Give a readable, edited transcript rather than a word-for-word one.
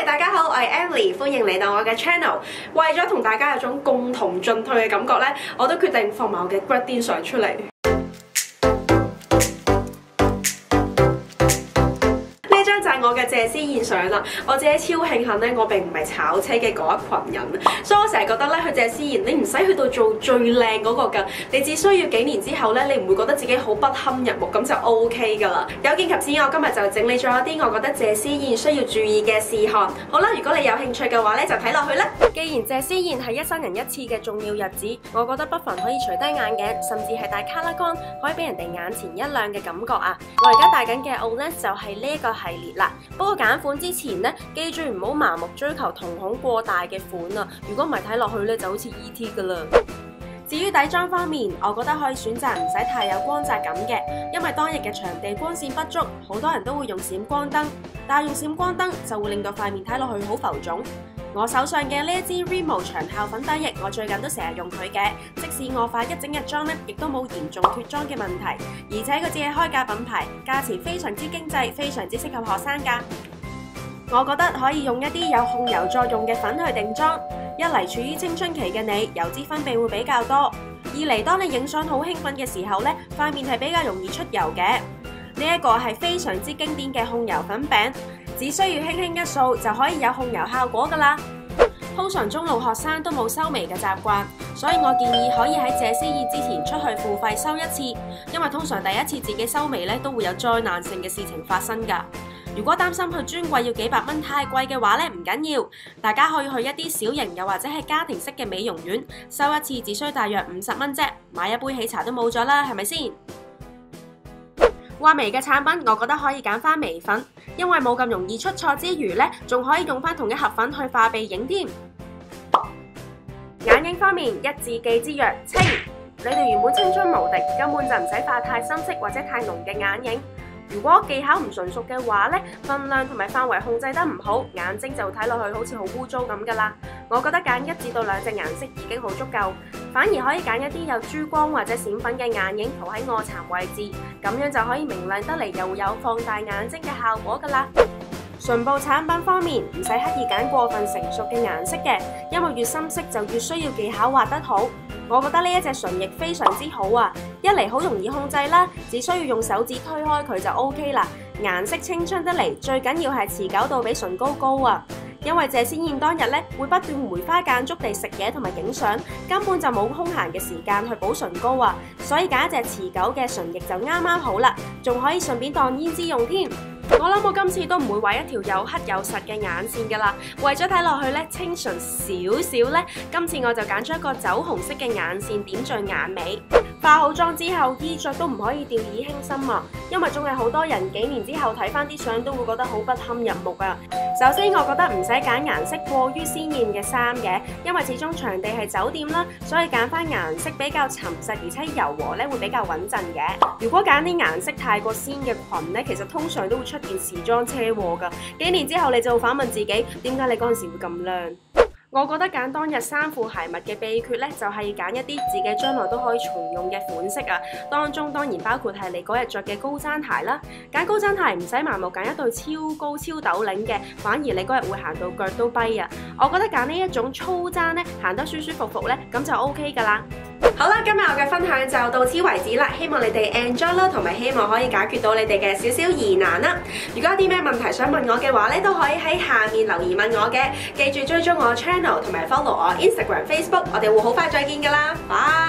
Hi， 大家好，我係 Emily， 歡迎嚟到我嘅 channel。為咗同大家有種共同進退嘅感覺咧，我都決定放埋我嘅 gradient 相出嚟。就係我嘅謝師宴相啦，我自己超慶幸咧，我並唔係炒車嘅嗰一群人，所以我成日覺得咧去謝師宴，你唔使去到做最靚嗰個㗎，你只需要幾年之後咧，你唔會覺得自己好不堪入目，咁就 OK 㗎啦。有見及此，我今日就整理咗一啲我覺得謝師宴需要注意嘅事項。好啦，如果你有興趣嘅話咧，就睇落去啦。既然謝師宴係一生人一次嘅重要日子，我覺得不妨可以除低眼鏡，甚至係戴卡拉杆，可以俾人哋眼前一亮嘅感覺啊！我而家戴緊嘅 OLED 就係呢一個系列啦。不過揀款之前呢，記住唔好盲目追求瞳孔過大嘅款啊！如果唔係睇落去咧，就好似 E.T. 噶啦。至於底妝方面，我覺得可以選擇唔使太有光澤感嘅，因為當日嘅場地光線不足，好多人都會用閃光燈，但係用閃光燈就會令到塊面睇落去好浮腫。我手上嘅呢一支 Rimmel 長效粉底液，我最近都成日用佢嘅，即使我化一整日妝咧，亦都冇嚴重脫妝嘅問題。而且佢只係開價品牌，價錢非常之經濟，非常之適合學生㗎。我覺得可以用一啲有控油作用嘅粉去定妝，一嚟處於青春期嘅你，油脂分泌會比較多；二嚟當你影相好興奮嘅時候咧，塊面係比較容易出油嘅。呢一個係非常之經典嘅控油粉餅。只需要輕輕一掃就可以有控油效果㗎啦。通常中路學生都冇修眉嘅習慣，所以我建議可以喺謝師宴之前出去付費修一次，因為通常第一次自己修眉咧都會有災難性嘅事情發生㗎。如果擔心去專櫃要幾百蚊太貴嘅話咧，唔緊要，大家可以去一啲小型又或者係家庭式嘅美容院修一次，只需大約50蚊啫，買一杯喜茶都冇咗啦，係咪先？畫眉嘅產品，我覺得可以揀翻眉粉，因為冇咁容易出錯之餘咧，仲可以用翻同一盒粉去化鼻影添。眼影方面，一字記之曰清。你哋原本青春無敵，根本就唔使化太深色或者太濃嘅眼影。如果技巧唔純熟嘅話咧，分量同埋範圍控制得唔好，眼睛就睇落去好似好污糟咁噶啦。我覺得揀1至到2隻顏色已經好足夠，反而可以揀一啲有珠光或者閃粉嘅眼影塗喺臥蠶位置，咁樣就可以明亮得嚟，又有放大眼睛嘅效果噶啦。唇部產品方面，唔使刻意揀過分成熟嘅顏色嘅，因為越深色就越需要技巧畫得好。我覺得呢一隻唇液非常之好啊，一嚟好容易控制啦，只需要用手指推開佢就 OK 啦。顏色青春得嚟，最緊要係持久度比唇膏高啊！因為謝師宴當日咧會不斷梅花間竹地食嘢同埋影相，根本就冇空閒嘅時間去補唇膏啊，所以揀一隻持久嘅唇液就啱啱好啦，仲可以順便當胭脂用添。我諗我今次都唔會畫一條又黑又實嘅眼線㗎啦，為咗睇落去咧清純少少咧，今次我就揀咗一個酒紅色嘅眼線點綴眼尾。化好妝之後，衣着都唔可以掉以輕心啊，因為仲係好多人幾年之後睇翻啲相都會覺得好不堪入目啊。首先，我覺得唔使揀顏色過於鮮豔嘅衫嘅，因為始終場地係酒店啦，所以揀翻顏色比較沉實而且柔和咧會比較穩陣嘅。如果揀啲顏色太過鮮嘅裙咧，其實通常都會出現時裝車禍㗎。幾年之後你就會反問自己，點解你嗰陣時會咁靚？我覺得揀當日衫褲鞋襪嘅秘訣咧，就係揀一啲自己將來都可以重用嘅款式啊。當中當然包括係你嗰日着嘅高踭鞋啦。揀高踭鞋唔使盲目揀一對超高超斗領嘅，反而你嗰日會行到腳都跛啊。我覺得揀呢一種粗踭咧，行得舒舒服服咧，咁就 OK 㗎啦。好啦，今日我嘅分享就到此為止啦，希望你哋 enjoy 啦，同埋希望可以解決到你哋嘅少少疑難啦。如果有啲咩問題想問我嘅話咧，都可以喺下面留言問我嘅。記住追蹤我 channel 同埋 follow 我 Instagram、Facebook， 我哋會好快再見㗎啦，拜。